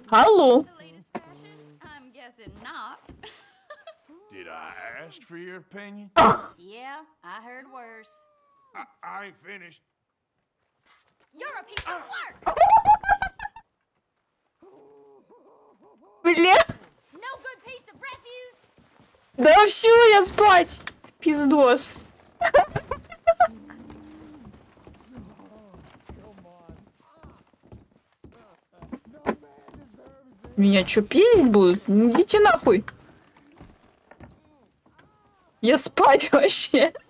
Алло. Did I ask for your opinion? Yeah, I heard worse. I ain't finished. You're a piece of work. Бля. No good piece of refuse. Да все, я спать. Пиздос. Меня что, пиздить будут? Ну, идите нахуй. Я спать вообще.